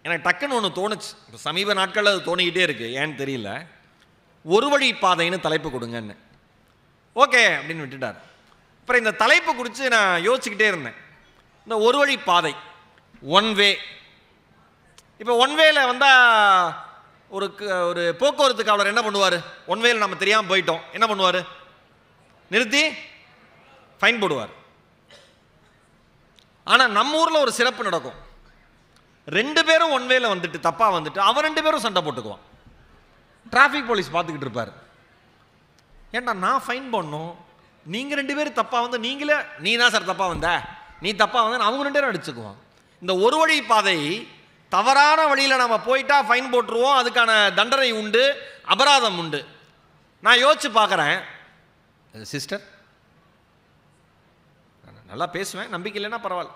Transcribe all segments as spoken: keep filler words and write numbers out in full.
எனக்கு டக்குன்னு ஒன்று தோணுச்சு. இப்போ சமீப நாட்களில் அது தோணிக்கிட்டே இருக்குது, ஏன்னு தெரியல. ஒரு வழி பாதைன்னு தலைப்பு கொடுங்கன்னு. ஓகே அப்படின்னு விட்டுட்டார். அப்புறம் இந்த தலைப்பு குறித்து நான் யோசிச்சுக்கிட்டே இருந்தேன். இந்த ஒரு வழி பாதை, ஒன் வே. இப்போ ஒன் வேல வந்தால் ஒரு ஒரு போக்குவரத்து காவலர் என்ன பண்ணுவார்? ஒன் வேல நம்ம தெரியாமல் போயிட்டோம், என்ன பண்ணுவார்? நிறுத்தி ஃபைன் போடுவார். ஆனால் நம்ம ஊரில் ஒரு சிறப்பு நடக்கும். ரெண்டு பேரும் ஒன் வேல வந்துட்டு தப்பாக வந்துட்டு அவன் ரெண்டு பேரும் சண்டை போட்டுக்குவான். டிராஃபிக் போலீஸ் பார்த்துக்கிட்டு இருப்பார். ஏன்டா நான் ஃபைன் போடணும், நீங்கள் ரெண்டு பேரும் தப்பாக வந்து நீங்களே நீ தான் சார் தப்பாக வந்த, நீ தப்பாக வந்த, அவங்க ரெண்டு பேரும் அடிச்சுக்குவான். இந்த ஒரு வழி பாதை தவறான வழியில் நம்ம போயிட்டா ஃபைன் போட்டுருவோம், அதுக்கான தண்டனை உண்டு, அபராதம் உண்டு. நான் யோசிச்சு பார்க்குறேன், சிஸ்டர் நல்லா பேசுவேன், நம்பிக்கை இல்லைன்னா பரவாயில்ல,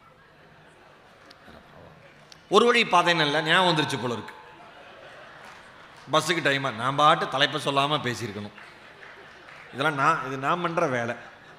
ஒரு வழி பாதைன்னு இல்லை, ஞாபகம் வந்துருச்சு போல இருக்கு. பஸ்ஸுக்கு டைமாக நான் பாட்டு தலைப்பை சொல்லாமல் பேசியிருக்கணும். இதெல்லாம் நான் இது நான் பண்ணுற வேலை.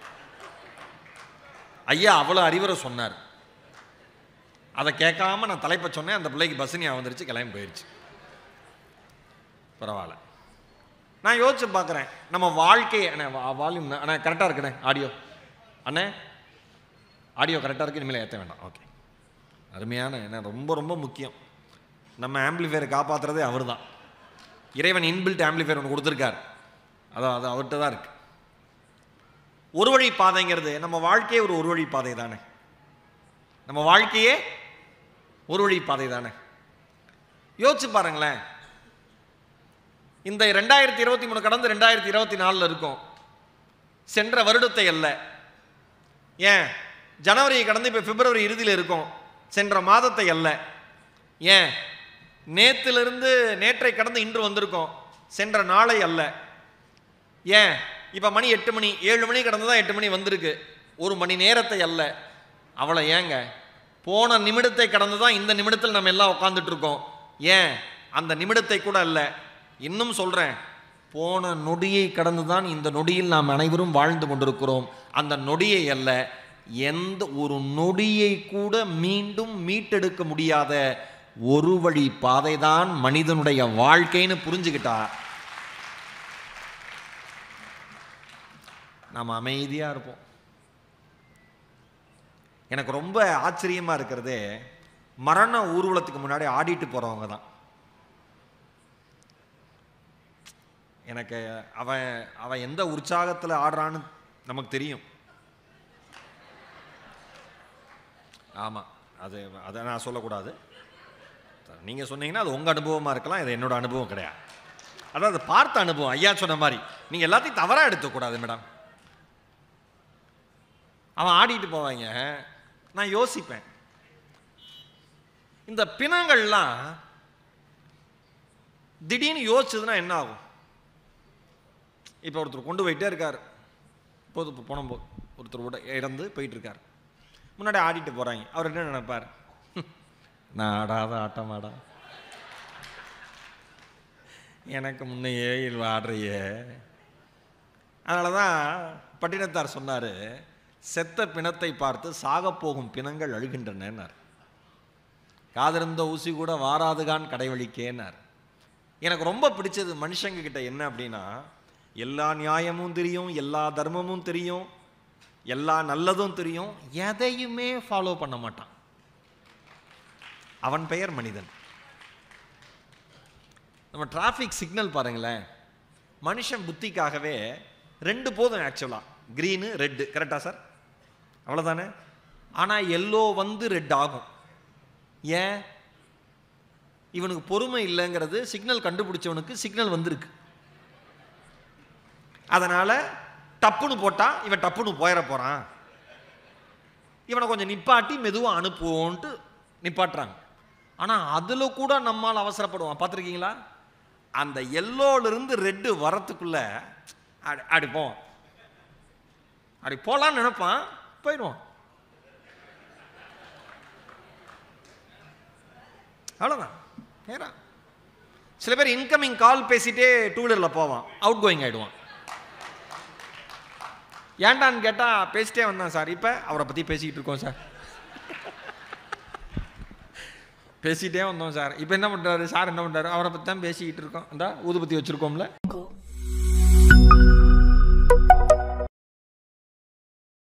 ஐயா அவ்வளோ அறிவுரை சொன்னார், அதை கேட்காம நான் தலைப்பை சொன்னேன். அந்த பிள்ளைக்கு பஸ் ஞாபகம் வந்துருச்சு, கிளம்பி போயிடுச்சு. பரவாயில்ல. நான் யோசிச்சு பார்க்குறேன், நம்ம வாழ்க்கை அண்ணே வால்யூம் அண்ணே கரெக்டாக இருக்குண்ணே, ஆடியோ அண்ணே ஆடியோ கரெக்டாக இருக்குது, இனிமேல் ஏற்ற வேண்டாம். ஓகே, அருமையான என்ன ரொம்ப ரொம்ப முக்கியம். நம்ம ஆம்பிளிஃபையரை காப்பாற்றுறதே அவர் தான். இறைவன் இன்பில்ட் ஆம்பிளிஃபையர் ஒன்று கொடுத்துருக்கார், அதான் அது அவர்கிட்ட தான் இருக்கு. ஒரு வழி பாதைங்கிறது நம்ம வாழ்க்கையே ஒரு ஒரு வழி பாதை தானே. நம்ம வாழ்க்கையே ஒரு வழி பாதை தானே. யோசிச்சு பாருங்களேன், இந்த ரெண்டாயிரத்தி இருபத்தி மூணு கடந்து ரெண்டாயிரத்தி இருபத்தி நாலில் இருக்கும். சென்ற வருடத்தை அல்ல, ஏன் ஜனவரியை கடந்து இப்போ பிப்ரவரி இறுதியில் இருக்கும், சென்ற மாதத்தை அல்ல, ஏன் நேற்றிலிருந்து நேற்றை கடந்து இன்று வந்திருக்கோம், சென்ற நாளை அல்ல, ஏன் இப்போ மணி எட்டு மணி ஏழு மணி கடந்து தான் எட்டு மணி வந்திருக்கு, ஒரு மணி நேரத்தை அல்ல. அவளை ஏங்க போன நிமிடத்தை கடந்து தான் இந்த நிமிடத்தில் நம்ம எல்லாம் உட்காந்துட்டு இருக்கோம், ஏன் அந்த நிமிடத்தை கூட அல்ல. இன்னும் சொல்கிறேன், போன நொடியை கடந்து தான் இந்த நொடியில் நாம் அனைவரும் வாழ்ந்து கொண்டிருக்கிறோம். அந்த நொடியை அல்ல, எந்த ஒரு நொடியை கூட மீண்டும் மீட்டெடுக்க முடியாத ஒரு வழி பாதை தான் மனிதனுடைய வாழ்க்கைன்னு புரிஞ்சுக்கிட்டா நாம் அமைதியாக இருப்போம். எனக்கு ரொம்ப ஆச்சரியமாக இருக்கிறதே, மரண ஊர்வலத்துக்கு முன்னாடி ஆடிட்டு போகிறவங்க தான். எனக்கு அவன் அவன் எந்த உற்சாகத்தில் ஆடுறான்னு நமக்கு தெரியும். ஆமாம், அது அதை நான் சொல்லக்கூடாது. நீங்கள் சொன்னீங்கன்னா அது உங்கள் அனுபவமாக இருக்கலாம், இது என்னோட அனுபவம் கிடையாது. அதாவது பார்த்த அனுபவம். ஐயா சொன்ன மாதிரி நீங்கள் எல்லாத்தையும் தவறாக எடுத்துக்கூடாது மேடம். அவன் ஆடிட்டு போவாங்க. நான் யோசிப்பேன், இந்த பிணங்கள்லாம் திடீர்னு யோசிச்சதுன்னா என்ன ஆகும்? இப்போ ஒருத்தர் கொண்டு போயிட்டே இருக்கார், போது போன போ ஒருத்தர் கூட இறந்து போயிட்டு இருக்கார், முன்னாடி ஆடிட்டு போகிறாங்க. அவர் என்ன நினைப்பார்? நான் ஆடாத ஆட்டம் ஆடா, எனக்கு முன்னையே ஆடுறையே. அதனால தான் பட்டினத்தார் சொன்னார், செத்த பிணத்தை பார்த்து சாகப்போகும் பிணங்கள் அழுகின்றனர். காதிருந்த ஊசி கூட வாராதுகான் கடைவழிக்கேன்னார். எனக்கு ரொம்ப பிடிச்சது மனுஷங்க கிட்ட என்ன அப்படின்னா, எல்லா நியாயமும் தெரியும், எல்லா தர்மமும் தெரியும், எல்லா நல்லதும் தெரியும், எதையுமே ஃபாலோ பண்ண மாட்டான். அவன் பெயர் மனிதன். நம்ம டிராஃபிக் சிக்னல் பாருங்களேன், மனுஷன் புத்திக்காகவே ரெண்டு போதும் ஆக்சுவலாக, க்ரீனு ரெட்டு, கரெக்டா சார்? அவ்வளோதானே. ஆனால் எல்லோ வந்து ரெட் ஆகும். ஏன்? இவனுக்கு பொறுமை இல்லைங்கிறது சிக்னல் கண்டுபிடிச்சவனுக்கு சிக்னல் வந்திருக்கு. அதனால் டப்புன்னு போட்டால் இவன் டப்புன்னு போயிட போகிறான், இவனை கொஞ்சம் நிப்பாட்டி மெதுவாக அனுப்புவோன்ட்டு நிப்பாட்டுறாங்க. ஆனால் அதில் கூட நம்மால் அவசரப்படுவான். பார்த்துருக்கீங்களா? அந்த எல்லோலிருந்து ரெட்டு வரத்துக்குள்ள அடி அடிப்போம் அப்படி போகலான்னு நினைப்பான், போயிடுவான். அவ்வளோதான், நேரா. சில பேர் இன்கமிங் கால் பேசிட்டே டூ வீலரில் போவான், அவுட் கோயிங் ஆகிடுவான். ஏன்டான்னு கேட்டால் பேசிட்டே வந்தான் சார், இப்போ அவரை பற்றி பேசிக்கிட்டு இருக்கோம் சார். பேசிகிட்டே வந்தோம் சார். இப்போ என்ன பண்ணுறாரு சார், என்ன பண்ணுறாரு, அவரை பற்றி தான் பேசிக்கிட்டு இருக்கோம். இந்த ஊதுபத்தி வச்சுருக்கோம்ல.